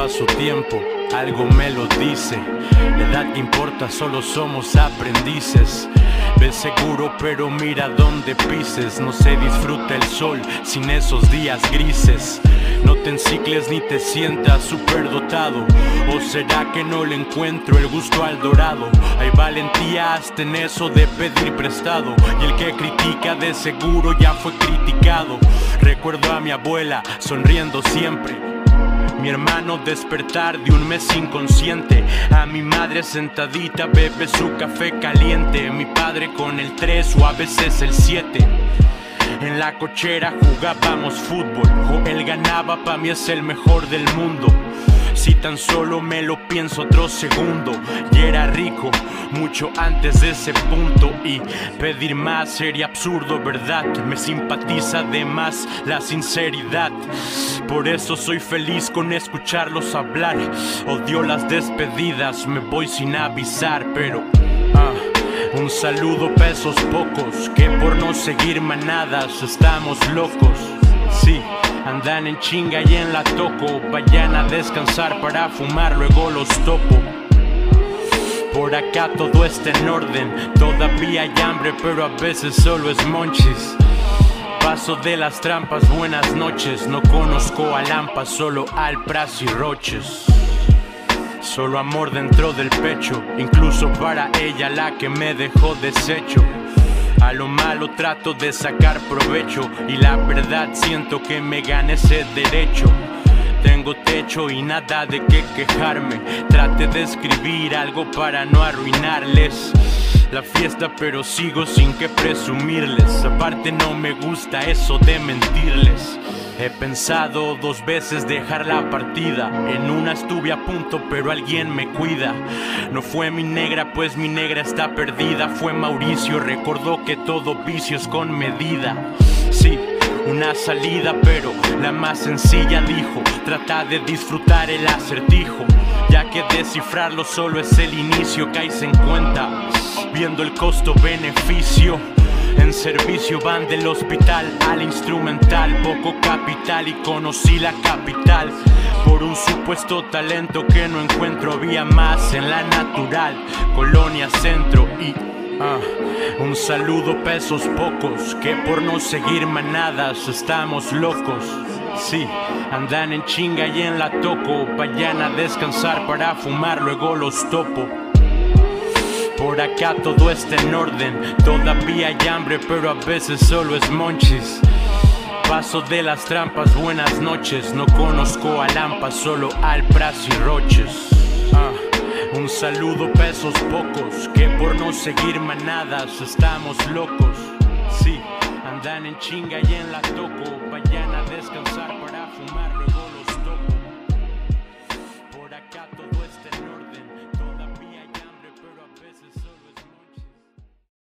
su tiempo, algo me lo dice. La edad que importa, solo somos aprendices. Ves seguro, pero mira dónde pises. No se disfruta el sol sin esos días grises. No te encicles ni te sientas superdotado. ¿O será que no le encuentro el gusto al dorado? Hay valentía hasta en eso de pedir prestado. Y el que critica de seguro ya fue criticado. Recuerdo a mi abuela sonriendo siempre, mi hermano despertar de un mes inconsciente, a mi madre sentadita bebe su café caliente, mi padre con el 3 o a veces el 7. En la cochera jugábamos fútbol, él ganaba, pa' mí es el mejor del mundo. Si tan solo me lo pienso otro segundo, y era rico mucho antes de ese punto. Y pedir más sería absurdo, ¿verdad? Me simpatiza de más la sinceridad. Por eso soy feliz con escucharlos hablar. Odio las despedidas, me voy sin avisar, pero un saludo pa' esos pocos que por no seguir manadas estamos locos. Sí, andan en chinga y en la toco. Vayan a descansar para fumar, luego los topo. Por acá todo está en orden, todavía hay hambre, pero a veces solo es monchis. Paso de las trampas, buenas noches. No conozco a Lampa, solo al Pras y Roches. Solo amor dentro del pecho, incluso para ella, la que me dejó deshecho. A lo malo trato de sacar provecho, y la verdad siento que me gane ese derecho. Tengo techo y nada de qué quejarme. Trate de escribir algo para no arruinarles la fiesta, pero sigo sin que presumirles. Aparte no me gusta eso de mentirles. He pensado 2 veces dejar la partida. En una estuve a punto, pero alguien me cuida. No fue mi negra, pues mi negra está perdida. Fue Mauricio, recordó que todo vicio es con medida. Sí, una salida, pero la más sencilla dijo: trata de disfrutar el acertijo, ya que descifrarlo solo es el inicio. Caes en cuenta viendo el costo-beneficio. En servicio van del hospital al instrumental. Poco capital y conocí la capital por un supuesto talento que no encuentro. Había más en la natural, Colonia Centro. Y un saludo pa' esos pocos que por no seguir manadas estamos locos. Sí, andan en chinga y en la toco. Vayan a descansar para fumar, luego los topo. Por acá todo está en orden, todavía hay hambre, pero a veces solo es monchis. Paso de las trampas, buenas noches. No conozco a Lampa, solo al Pras y Roches. Un saludo pa' esos pocos que por no seguir manadas estamos locos. Sí, andan en chinga y en la toco. Vayan a descansar.